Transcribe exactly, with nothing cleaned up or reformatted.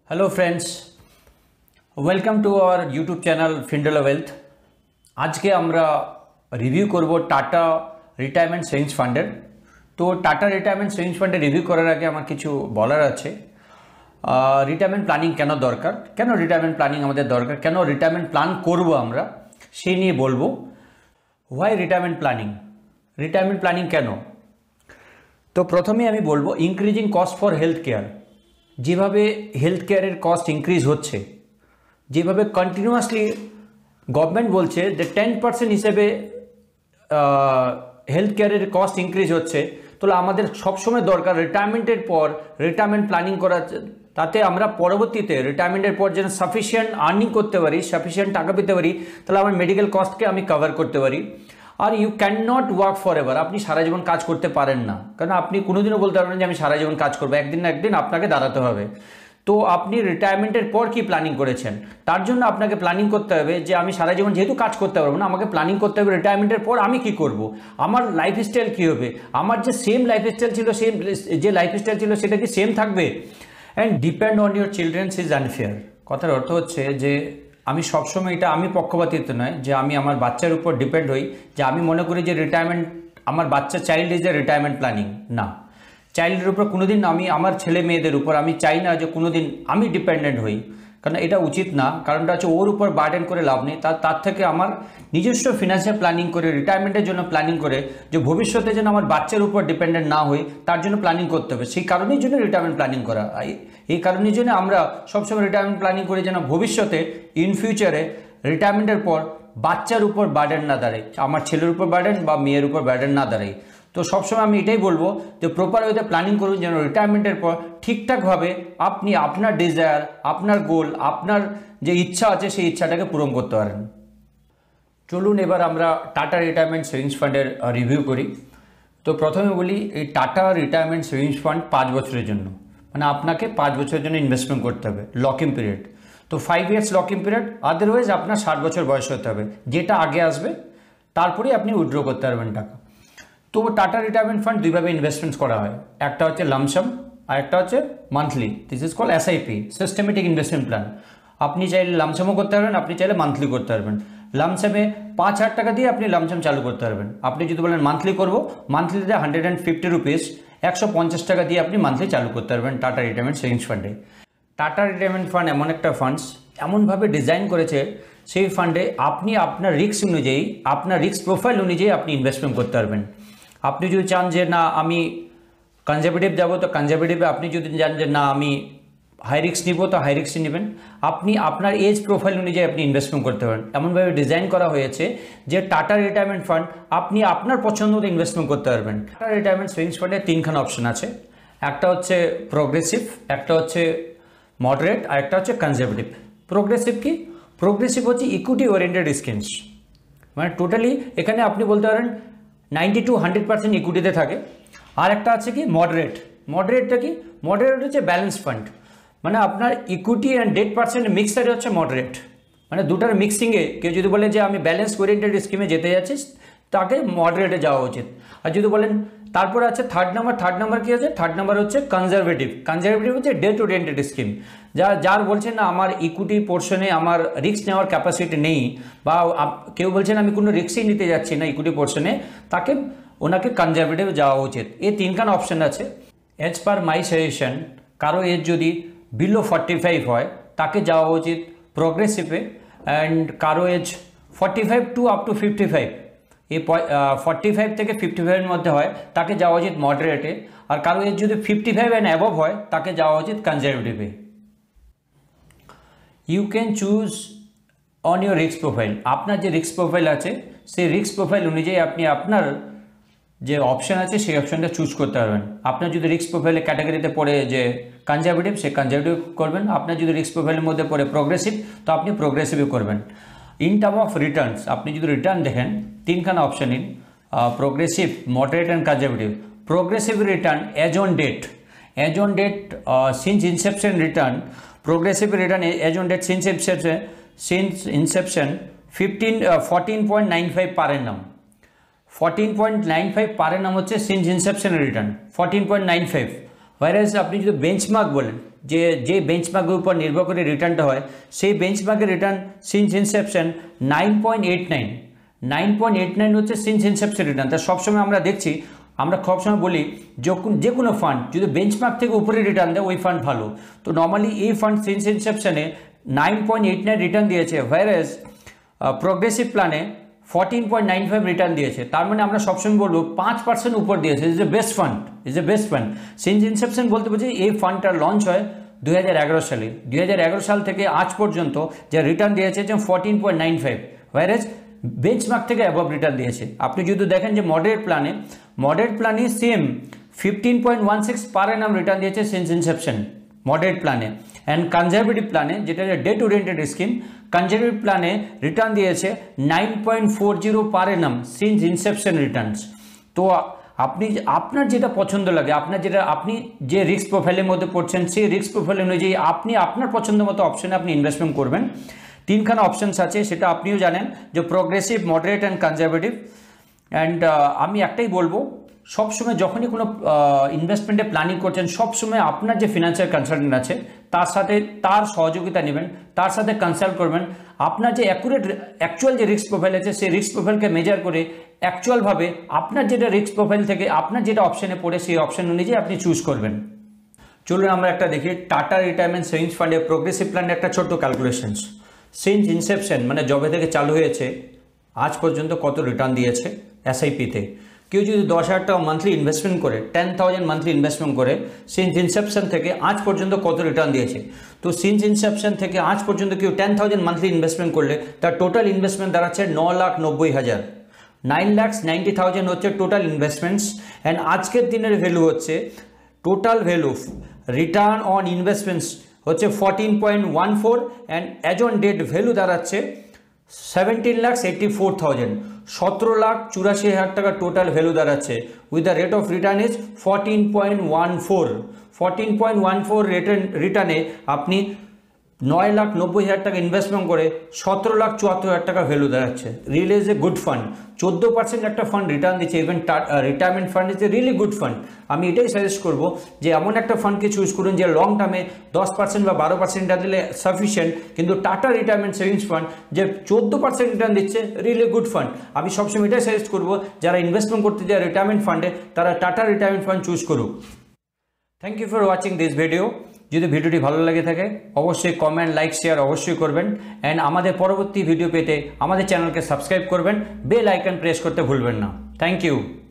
Hello friends, welcome to our YouTube channel fend wealth. आज के আমরা রিভিউ করব টাটা রিটায়ারমেন্ট সেভিংস ফান্ডের। তো টাটা রিটায়ারমেন্ট সেভিংস ফান্ডের রিভিউ করার আগে আমার কিছু বলার আছে। রিটায়ারমেন্ট প্ল্যানিং কেন দরকার, কেন রিটায়ারমেন্ট প্ল্যানিং আমাদের দরকার, কেন রিটায়ারমেন্ট প্ল্যান করব আমরা সেই নিয়ে বলবো। Why retirement planning, retirement planning কেন? তো প্রথমেই আমি বলবো increasing cost for health care. যেভাবে হেলথ কেয়ারের কস্ট ইনক্রিজ হচ্ছে, যেভাবে কন্টিনিউয়াসলি গভর্নমেন্ট বলছে যে টেন পার্সেন্ট হিসেবে হেলথ কেয়ারের কস্ট ইনক্রিজ হচ্ছে, তাহলে আমাদের সবসময় দরকার রিটায়ারমেন্টের পর রিটায়ারমেন্ট প্ল্যানিং করা, তাতে আমরা পরবর্তীতে রিটায়ারমেন্টের পর যেন সাফিসিয়েন্ট আর্নিং করতে পারি, সাফিসিয়েন্ট টাকা পেতে পারি, তাহলে আমার মেডিকেল কস্টকে আমি কভার করতে পারি। আর you can not work forever, আপনি সারা জীবন কাজ করতে পারেন না, কারণ আপনি কোনোদিনও বলতে পারবেন যে আমি সারা জীবন কাজ করবো, একদিন না একদিন আপনাকে দাঁড়াতে হবে। তো আপনি রিটায়ারমেন্টের পর কি প্ল্যানিং করেছেন, তার জন্য আপনাকে প্ল্যানিং করতে হবে যে আমি সারা জীবন যেহেতু কাজ করতে পারবো না, আমাকে প্ল্যানিং করতে হবে রিটায়ারমেন্টের পর আমি কি করব, আমার লাইফস্টাইল কী হবে, আমার যে সেম লাইফস্টাইল ছিল সেম যে লাইফস্টাইল ছিল সেটা কি সেম থাকবে। And depend on your children's is unfair. কথার অর্থ হচ্ছে যে আমি সবসময় এটা আমি পক্ষপাতিত্ব নয় যে আমি আমার বাচ্চার উপর ডিপেন্ড হই, যে আমি মনে করি যে রিটায়ারমেন্ট আমার বাচ্চা child is a retirement planning. না, চাইল্ডের উপর কোনোদিন আমি আমার ছেলে মেয়েদের উপর আমি চাই না যে কোনোদিন আমি ডিপেন্ডেন্ট হই, কারণ এটা উচিত না। কারণটা হচ্ছে ওর উপর বার্ডেন করে লাভ নেই, তার তার থেকে আমার নিজস্ব ফিনান্সিয়াল প্ল্যানিং করে, রিটায়ারমেন্টের জন্য প্ল্যানিং করে, যে ভবিষ্যতে যেন আমার বাচ্চার উপর ডিপেন্ডেন্ট না হই তার জন্য প্ল্যানিং করতে হবে। সেই কারণের জন্য রিটায়ারমেন্ট প্ল্যানিং করা, এই কারণের জন্য আমরা সবসময় রিটায়ারমেন্ট প্ল্যানিং করি যেন ভবিষ্যতে ইন ফিউচারে রিটায়ারমেন্টের পর বাচ্চার উপর বার্ডেন না দাঁড়ায়, আমার ছেলের উপর বার্ডেন বা মেয়ের উপর বার্ডেন না দাঁড়ায়। তো সবসময় আমি এটাই বলবো যে প্রপার ওয়েতে প্ল্যানিং করুন যেন রিটায়ারমেন্টের পর ঠিকঠাকভাবে আপনি আপনার ডিজায়ার, আপনার গোল, আপনার যে ইচ্ছা আছে সেই ইচ্ছাটাকে পূরণ করতে পারেন। চলুন এবার আমরা টাটা রিটায়ারমেন্ট সেভিংস ফান্ডের রিভিউ করি। তো প্রথমে বলি এই টাটা রিটায়ারমেন্ট সেভিংস ফান্ড পাঁচ বছরের জন্য, মানে আপনাকে পাঁচ বছরের জন্য ইনভেস্টমেন্ট করতে হবে, লক ইন পিরিয়ড। তো five years lock in period, otherwise আপনার ষাট বছর বয়স হতে হবে, যেটা আগে আসবে তারপরেই আপনি উইথড্র করতে পারবেন টাকা। তো টাটা রিটায়ারমেন্ট ফান্ড দুইভাবে ইনভেস্টমেন্টস করা হয়, একটা হচ্ছে লামসাম আর একটা হচ্ছে monthly. This is call SIP, systematic investment plan. আপনি চাইলে লামসামও করতে পারবেন, আপনি চাইলে মান্থলি করতে পারবেন। লামসামে পাঁচ হাজার টাকা দিয়ে আপনি লামসাম চালু করতে পারবেন। আপনি যদি বলেন মান্থলি করবো, মান্থলিতে হান্ড্রেড অ্যান্ড ফিফটি রুপিস একশো পঞ্চাশ টাকা দিয়ে আপনি মান্থলি চালু করতে পারবেন টাটা রিটায়ারমেন্ট সেভিংস ফান্ডে। টাটা রিটায়ারমেন্ট ফান্ড এমন একটা ফান্ডস এমনভাবে ডিজাইন করেছে, সেই ফান্ডে আপনি আপনার রিস্ক অনুযায়ী, আপনার রিস্ক প্রোফাইল অনুযায়ী আপনি ইনভেস্টমেন্ট করতে পারবেন। আপনি যদি চান যে না আমি কনজারভেটিভ যাবো তো কনজারভেটিভে, আপনি যদি চান যে না আমি হাই রিস্ক নিব তো হাই রিস্কই নেবেন। আপনি আপনার এজ প্রোফাইল অনুযায়ী আপনি ইনভেস্টমেন্ট করতে পারেন। এমনভাবে ডিজাইন করা হয়েছে যে টাটা রিটায়ারমেন্ট ফান্ড আপনি আপনার পছন্দ মতো ইনভেস্টমেন্ট করতে পারবেন। টাটা রিটায়ারমেন্ট সেভিংস ফান্ডে তিনখানা অপশন আছে, একটা হচ্ছে প্রোগ্রেসিভ, একটা হচ্ছে মডারেট আর একটা হচ্ছে কনজারভেটিভ। প্রোগ্রেসিভ কি? প্রোগ্রেসিভ হচ্ছে ইকুইটি ওরিয়েন্টেড স্কিমস, মানে টোটালি এখানে আপনি বলতে পারেন নাইনটি টু হান্ড্রেড পার্সেন্ট ইকুইটিতে থাকে। আর একটা আছে কি মডারেট। মডারেটটা কি? মডারেট হচ্ছে ব্যালেন্স ফান্ড, মানে আপনার ইকুইটি অ্যান্ড ডেট পার্সেন্ট মিক্সচারে হচ্ছে মডারেট, মানে দুটার মিক্সিংয়ে কেউ যদি বলে যে আমি ব্যালেন্স ওরিয়েন্টেড স্কিমে যেতে যাচ্ছি তাকে মডারেটে যাওয়া উচিত। আর যদি বলেন তারপরে আছে থার্ড নাম্বার, থার্ড নাম্বার কী আছে? থার্ড নাম্বার হচ্ছে কনজারভেটিভ। কনজারভেটিভ হচ্ছে ডেট ওরিয়েন্টেড স্কিম, যা যার বলছেন না আমার ইকুইটি পোর্শনে আমার রিস্ক নেওয়ার ক্যাপাসিটি নেই, বা কেউ বলছেন আমি কোনো রিস্কই নিতে যাচ্ছি না ইকুইটি পোর্শনে, তাকে ওনাকে কনজারভেটিভ যাওয়া উচিত। এই তিনখান অপশান আছে। এজ পার মাই সাজেশন, কারো এজ যদি বিলো ফর্টি ফাইভ হয় তাকে যাওয়া উচিত প্রোগ্রেসিভে, অ্যান্ড কারো age forty five to up to fifty five, এই ফর্টি ফাইভ থেকে ফিফটি ফাইভের মধ্যে হয় তাকে যাওয়া উচিত মডারেটে, আর কারো এজ যদি ফিফটি ফাইভ অ্যান্ড অ্যাবভ হয় তাকে যাওয়া উচিত কনজারভেটিভে। You can choose on your risk profile. আপনার যে রিস্ক প্রোফাইল আছে সেই রিস্ক প্রোফাইল অনুযায়ী আপনি আপনার যে অপশান আছে সেই অপশানটা চুজ করতে পারবেন। আপনার যদি রিস্ক প্রোফাইলের ক্যাটাগরিতে পড়ে যে কনজারভেটিভ, সে কনজারভেটিভ করবেন। আপনার যদি রিস্ক প্রোফাইলের মধ্যে পড়ে প্রোগ্রেসিভ, তো আপনি প্রোগ্রেসিভই করবেন। ইন টার্ম অফ রিটার্নস, আপনি যদি রিটার্ন দেখেন তিনখানা option in progressive, moderate and conservative. Progressive return as on date, as on date since inception return, progressive return as on date since inception since inception fifteen fourteen point nine five per annum. Fourteen point nine five per annum হচ্ছে since inception return, fourteen point nine five. Whereas আপনি যদি benchmark বলেন, যে যে বেঞ্চমার্কের উপর নির্ভর করে রিটার্নটা হয়, সেই বেঞ্চমার্কের return since inception nine point eight nine nine point eight nine হচ্ছে সিন্স ইনসেপশন রিটার্ন। তা সবসময় আমরা দেখছি, আমরা সবসময় বলি যখন যে কোনো ফান্ড যদি বেঞ্চমার্ক থেকে উপরে রিটার্ন দেয় ওই ফান্ড ভালো। তো নর্মালি এই ফান্ড সিন্স ইনসেপশনে nine point eight nine return দিয়েছে, হোয়ারএজ প্রোগ্রেসিভ প্ল্যানে fourteen point nine five return দিয়েছে। তার মানে আমরা সবসময় বলবো পাঁচ পার্সেন্ট উপর দিয়েছে, is a best fund, is a best fund. Since inception বলতে বলছি এই ফান্ডটা লঞ্চ হয় দুই হাজার এগারো সালে। দুই হাজার এগারো সাল থেকে আজ পর্যন্ত যে রিটার্ন দিয়েছে যে fourteen point nine five, whereas benchmark থেকে অ্যাবভ রিটার্ন দিয়েছে। আপনি যদি দেখেন যে মডারেট প্ল্যানে মডারেট প্ল্যানে same fifteen point one six per annum return দিয়েছে সিন্স ইনসেপশন মডারেট প্ল্যানে। অ্যান্ড কনজারভেটিভ প্ল্যানে, যেটা ডেট ওরিয়েন্টেড স্কিম, কনজারভেটিভ প্ল্যানে রিটার্ন দিয়েছে nine point four zero per annum since inception returns. তো আপনি আপনার যেটা পছন্দ লাগে, আপনার যেটা আপনি যে রিস্ক প্রোফাইলের মধ্যে পড়ছেন সেই রিস্ক প্রোফাইল অনুযায়ী আপনি আপনার পছন্দ মতো অপশনে আপনি ইনভেস্টমেন্ট করবেন। তিনখানা অপশানস আছে, সেটা আপনিও জানেন, যে progressive, moderate and conservative. And আমি একটাই বলবো, সবসময় যখনই কোনো ইনভেস্টমেন্টে প্ল্যানিং করছেন সবসময় আপনার যে ফিনান্সিয়াল কনসালটেন্ট আছে তার সাথে তার সহযোগিতা নেবেন, তার সাথে কনসাল্ট করবেন। আপনার যে অ্যাকুরেট অ্যাকচুয়াল যে রিস্ক প্রোফাইল আছে সেই রিস্ক প্রোফাইলকে মেজার করে অ্যাকচুয়ালভাবে আপনার যেটা রিস্ক প্রোফাইল থেকে আপনার যেটা অপশানে পড়ে সেই অপশান অনুযায়ী আপনি চুজ করবেন। চলুন আমরা একটা দেখি টাটা রিটায়ারমেন্ট সেভিংস ফান্ডের প্রোগ্রেসিভ প্ল্যানের একটা ছোট্ট ক্যালকুলেশনস। সিন্স ইনসেপশন মানে জবে থেকে চালু হয়েছে আজ পর্যন্ত কত রিটার্ন দিয়েছে এসআইপিতে। কেউ যদি দশ হাজার টাকা মান্থলি ইনভেস্টমেন্ট করে, টেন থাউজেন্ড মান্থলি ইনভেস্টমেন্ট করে, সিন্স ইনসেপশন থেকে আজ পর্যন্ত কত রিটার্ন দিয়েছে। তো সিন্স ইনসেপশন থেকে আজ পর্যন্ত কেউ টেন থাউজেন্ড মান্থলি ইনভেস্টমেন্ট করলে তার টোটাল ইনভেস্টমেন্ট দাঁড়াচ্ছে ন লাখ নব্বই হাজার নাইন ল্যাক্স নাইনটি থাউজেন্ড হচ্ছে টোটাল ইনভেস্টমেন্টস। অ্যান্ড আজকের দিনের ভ্যালু হচ্ছে total value return on investments হচ্ছে fourteen point one four and as on date value দাঁড়াচ্ছে seventeen lakh eighty four thousand সতেরো লাখ চুরাশি হাজার টাকা টোটাল ভ্যালু দাঁড়াচ্ছে। With the rate of return is fourteen point one four fourteen point one four return রিটার্নে আপনি নয় লাখ নব্বই হাজার টাকা ইনভেস্টমেন্ট করে সতেরো লাখ চুয়াত্তর হাজার টাকা ভ্যালু দাঁড়াচ্ছে। Really is a good fund. চোদ্দো পার্সেন্ট একটা ফান্ড রিটার্ন দিচ্ছে, even retirement fund is a really good fund. আমি এটাই সাজেস্ট করবো যে এমন একটা ফান্ডকে চুজ করুন যে লং টার্মে দশ পার্সেন্ট বা বারো পার্সেন্ট রিটার্ন দিলে সাফিসিয়েন্ট, কিন্তু টাটা রিটায়ারমেন্ট সেভিংস ফান্ড যে চোদ্দো পার্সেন্ট রিটার্ন দিচ্ছে রিয়েলি গুড ফান্ড। আমি সবসময় এটাই সাজেস্ট করবো যারা ইনভেস্টমেন্ট করতে যায় রিটায়ারমেন্ট ফান্ডে তারা টাটা রিটায়ারমেন্ট ফান্ড চুজ করুক। Thank you for watching this video. যদি ভিডিওটি ভালো লাগে থাকে অবশ্যই কমেন্ট, লাইক, শেয়ার অবশ্যই করবেন। অ্যান্ড আমাদের পরবর্তী ভিডিও পেতে আমাদের চ্যানেলকে সাবস্ক্রাইব করবেন, বেল আইকন প্রেস করতে ভুলবেন না। Thank you.